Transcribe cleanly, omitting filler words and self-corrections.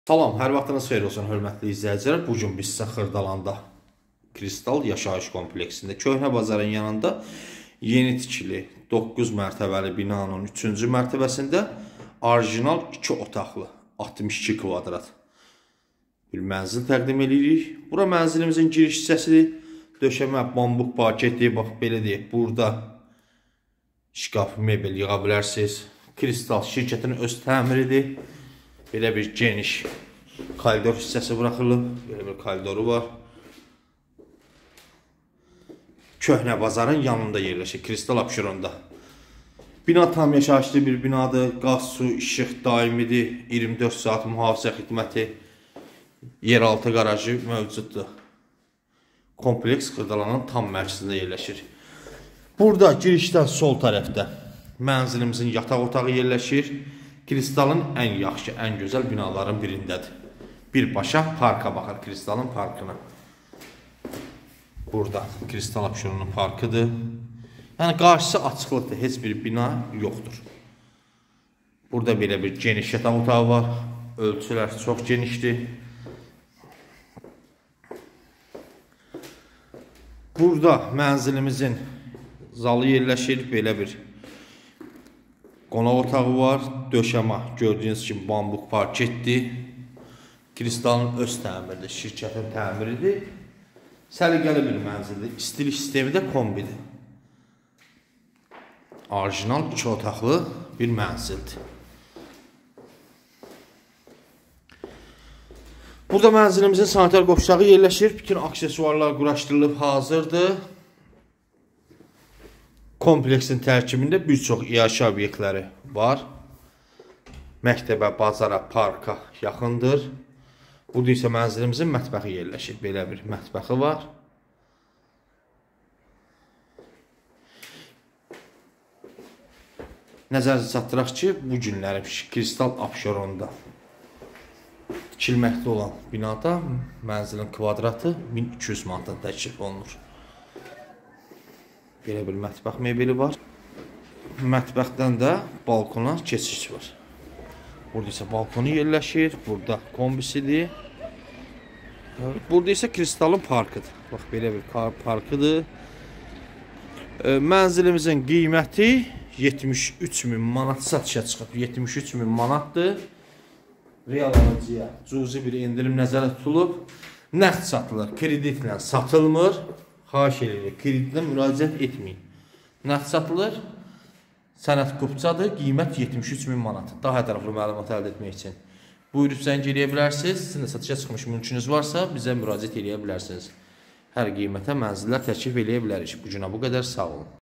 Salam, hər vaxtınız xeyir olsun, hörmətli izləyicilər. Bugün biz sizə Xırdalanda Kristal yaşayış kompleksində Köhnə bazarın yanında yeni tikili 9 mərtəbəli binanın 3-cü mərtəbəsində orijinal 2 otaqlı 62 kvadrat bir mənzil təqdim edirik. Bura mənzilimizin giriş hissəsidir. Döşəmə, bambuq paketi, bax belə deyək, burada şkaf, mebel yığa bilərsiniz. Kristal şirkətin öz təmiridir. Belə bir geniş koridor hissəsi buraxılıb. Belə bir koridoru var. Köhnə bazarın yanında yerləşir, Kristal Abşeronda. Bina tam yaşayışlı bir binadır. Qaz, su, işıq daimidir. 24 saat mühafizə xidməti, yeraltı qarajı mövcuddur. Kompleks Xırdalanın tam mərkəzində yerləşir. Burada girişdən sol tərəfdə mənzilimizin yataq otağı yerləşir. Kristalın ən yaxşı, ən gözəl binaların birindədir. Birbaşa parka baxır, Kristalın parkına. Burada Kristal Abşeronun parkıdır. Yəni qarşısı açıqlıqdır, heç bir bina yoxdur. Burada belə bir geniş yataq otağı var. Ölçülər çox genişdir. Burada mənzilimizin zalı yerləşir, belə bir qonaq otağı var. Döşəmə gördüyünüz kimi bambuq parketdir. Kristalın öz təmiridir, şirkətin təmiridir. Səliqəli bir mənzildir. İstilik sistemi də kombidir. Orijinal 2 otaqlı bir mənzildir. Burada mənzilimizin sanitar qovşağı yerləşir. Bütün aksesuarlar quraşdırılıb hazırdır. Kompleksin tərkibində bir çox iaşə obyektləri var. Məktəbə, bazara, parka yaxındır. Burada isə mənzilimizin mətbəxi yerləşir. Belə bir mətbəxi var. Nəzərinizə çatdıraq ki, bu günləri Kristal Abşeronda tikilməkdə olan binada mənzilin kvadratı 1200 manatdan təklif olunur. Belə bir mətbəx mebeli var. Mətbəxdən də balkona keçiş var. Burada isə balkonu yerləşir. Burada kombisidir. Burada isə Kristalın parkıdır. Bax, belə bir parkıdır. Mənzilimizin qiyməti 73.000 manat satışa çıxıb. 73.000 manatdır. Real alıcıya cüzi bir indirim nəzərdə tutulub. Nəqd satılır, kreditlə satılmır. Xahiş edirik, kreditlə müraciət etməyin. Nəqd satılır, sənəd qupçadır, qiymət 73.000 manat. Daha ətraflı məlumat əldə etmək üçün buyurub zəng eləyə bilərsiniz. Sizin də satışa çıxmış mümkününüz varsa, bizə müraciət eləyə bilərsiniz. Hər qiymətə mənzillər təklif eləyə bilərik. Bu günə bu qədər, sağ olun.